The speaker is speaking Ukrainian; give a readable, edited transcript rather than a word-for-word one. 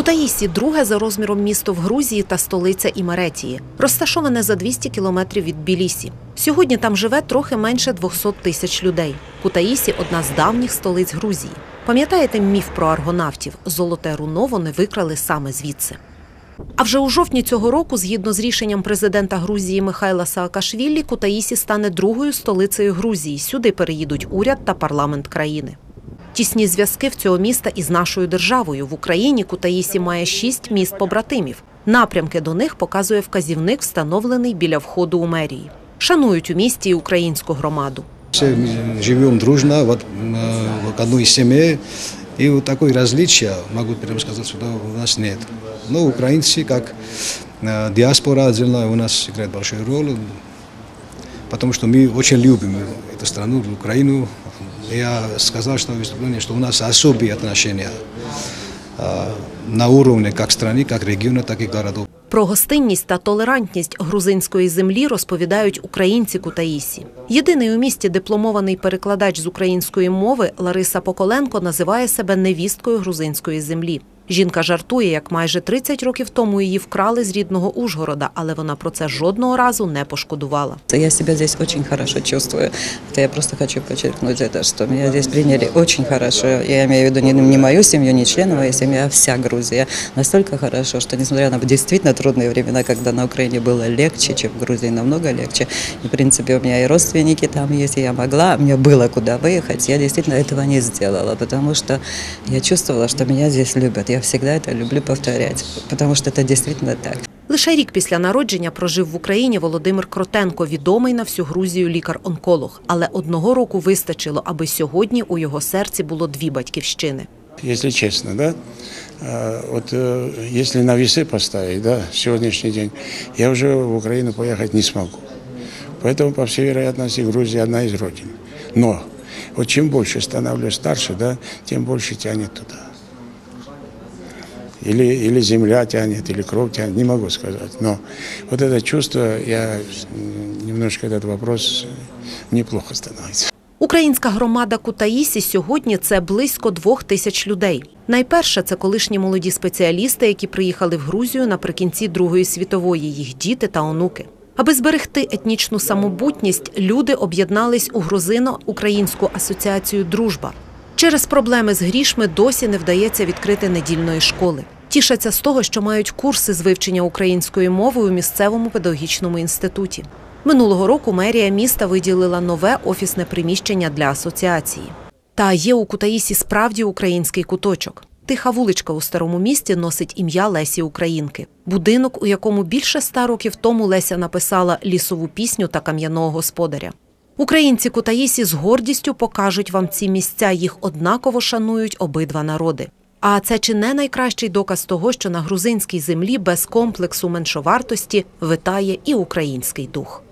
Кутаїсі – друге за розміром місто в Грузії та столиця Імеретії. Розташоване за 200 кілометрів від Тбілісі. Сьогодні там живе трохи менше 200 тисяч людей. Кутаїсі – одна з давніх столиць Грузії. Пам'ятаєте міф про аргонавтів? Золоте руно вони викрали саме звідси. А вже у жовтні цього року, згідно з рішенням президента Грузії Михайла Саакашвілі, Кутаїсі стане другою столицею Грузії. Сюди переїдуть уряд та парламент країни. Тісні зв'язки в цього міста із нашою державою. В Україні Кутаїсі має 6 міст-побратимів. Напрямки до них показує вказівник, встановлений біля входу у мерії. Шанують у місті і українську громаду. Все живемо дружно в одній сім'ї. И вот такое различие, могу прямо сказать, что у нас нет. Но украинцы, как диаспора отдельно, у нас играет большую роль, потому что мы очень любим эту страну, Украину. Я сказал, что выступление, что у нас особые отношения на уровне как страны, как региона, так и городов. Про гостинність та толерантність грузинської землі розповідають українці Кутаїсі. Єдиний у місті дипломований перекладач з української мови Лариса Поколенко називає себе невісткою грузинської землі. Жінка жартує, як майже 30 років тому її вкрали з рідного Ужгорода, але вона про це жодного разу не пошкодувала. Я себе здесь очень хорошо чувствую. Я просто хочу подчеркнуть это, что меня здесь приняли очень хорошо. Я имею в виду не мою семью, не членовая семья, а вся Грузия. Настолько хорошо, что несмотря на действительно трудные времена, когда на Украине было легче, чем в Грузии, намного легче. И, в принципе, у меня и родственники там есть, и я могла, мне было куда выехать. Я действительно этого не сделала, потому что я чувствовала, что меня здесь любят. Я всегда это люблю повторять, потому что это действительно так. Лише рік після народження прожив в Україні Володимир Кротенко, відомий на всю Грузію лікар-онколог. Але одного року вистачило, аби сьогодні у його серці було 2 батьківщини. Если честно, да, вот если на весы поставить, да, сегодняшний день, я уже в Украину поехать не смогу. Поэтому, по всей вероятности, Грузия одна из родин. Но вот чем больше становлюсь старше, да, тем больше тянет туда. Или земля тянет, или кровь тянет, не могу сказать. Но вот это чувство, я немножко этот вопрос неплохо становится. Українська громада Кутаїсі сьогодні – це близько 2000 людей. Найперше – це колишні молоді спеціалісти, які приїхали в Грузію наприкінці Другої світової, їх діти та онуки. Аби зберегти етнічну самобутність, люди об'єднались у Грузино-Українську асоціацію «Дружба». Через проблеми з грішми досі не вдається відкрити недільної школи. Тішаться з того, що мають курси з вивчення української мови у місцевому педагогічному інституті. Минулого року мерія міста виділила нове офісне приміщення для асоціації. Та є у Кутаїсі справді український куточок. Тиха вуличка у старому місті носить ім'я Лесі Українки. Будинок, у якому більше 100 років тому Леся написала лісову пісню та кам'яного господаря. Українці Кутаїсі з гордістю покажуть вам ці місця, їх однаково шанують обидва народи. А це чи не найкращий доказ того, що на грузинській землі без комплексу меншовартості витає і український дух.